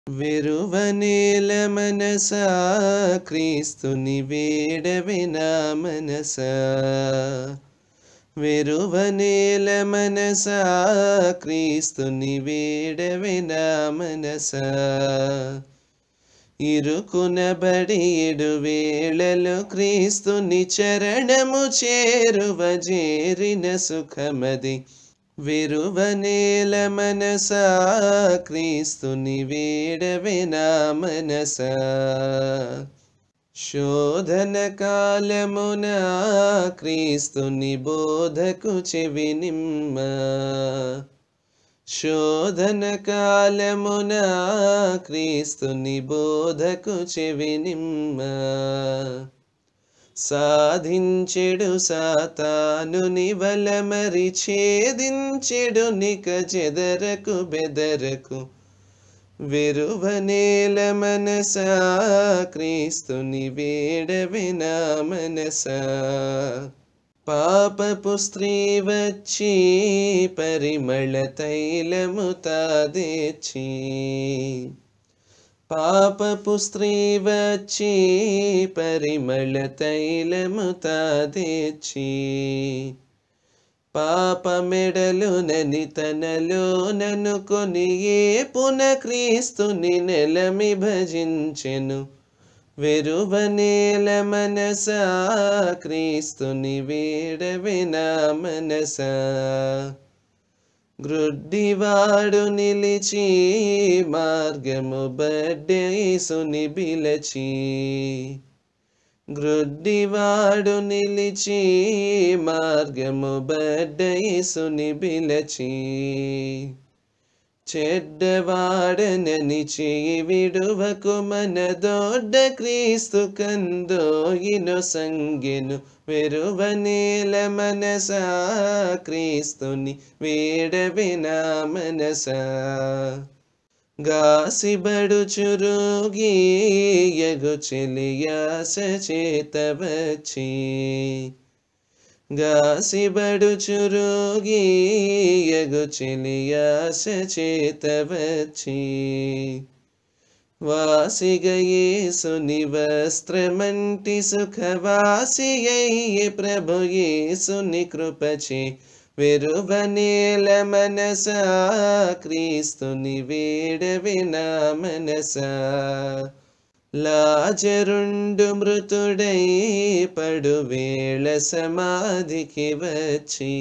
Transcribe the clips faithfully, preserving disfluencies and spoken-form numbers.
విరువనేల మనసా క్రీస్తుని వేడవినా మనసా విరువనేల మనసా క్రీస్తుని వేడవినా మనసా ఇరుకునబడి ఏడు వేళలో క్రీస్తుని చరణము చేరువ చేరిన సుఖమది విరువనేల మనసా క్రీస్తుని వేడవినా మనసా శోధన కాలమున క్రీస్తుని బోధకు చెవినిమ్మ శోధన కాలమున క్రీస్తుని బోధకు చెవినిమ్మ సాధించెడు సాతానుని వలమరి ఛేదించెడు నిక చెదరకు బెదరకు విరువనేల మనసా క్రీస్తుని వేడవినా మనసా పాపపు స్త్రీ వచ్చి పరిమళ తైలము తాదేచి పాపపు స్త్రీ వచ్చి పరిమళ తైలము తాదేచి పాప మెడలునని తనలో ననుకొని ఏ పున క్రీస్తుని నెలమి భజించెను విరువనేల మనసా క్రీస్తుని వేడవినా మనసా గ్రుడ్డివాడు నిలిచి మార్గము బడ్డేసుని బిలచి గ్రుడ్డివాడు నిలిచి మార్గము బడ్డేసుని బిలచి చెడ్డవాడనని చేయి విడువకు మన దొడ్డ క్రీస్తు కందోయిను సంగెను విరువనేల మనసా క్రీస్తుని వేడవినా మనసా గాసిబడుచురుగి యగు చెలియాస చేత వచ్చి గాసిబడుచురుగి యగు చెలియాస చేత వచ్చి వాసిగ యేసుని వస్త్రమంటి సుఖవాసియయ్యే ప్రభు యేసుని కృపచే విరువనేల మనసా క్రీస్తుని వేడవినా మనసా లాజరుండు మృతుడై పడువేళ సమాధికి వచ్చి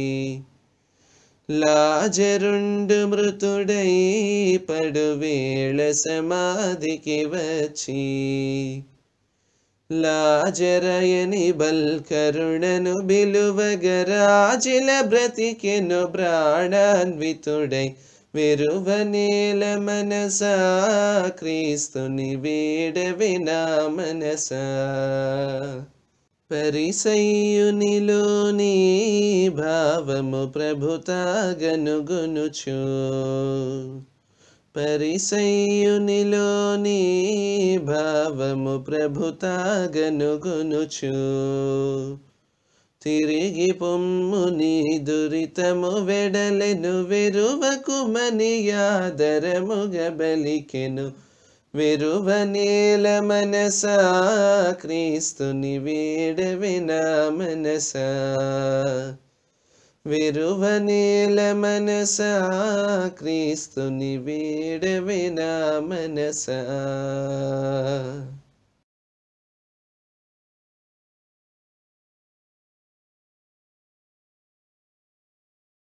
లాజరుండు మృతుడై పడువేళ సమాధికి వచ్చి లాజరయని బల్కరుణను బిలువగరాజిల బ్రతికెను ప్రాణాన్వితుడై విరువనేల మనసా క్రీస్తుని వేడవినా మనసా పరిసయ్యునిలోని భావము ప్రభుతాగనుగునుచు పరిసయ్యునిలోని భావము ప్రభుతాగనుగునుచు తిరిగి పొమ్ముని దురితము వెడలెను విరువకు మని యాదరముగ బలికెను విరువనేల మనసా క్రీస్తుని వేడవినా మనసా విరువనేల మనసా క్రీస్తుని వేడవినా మనసా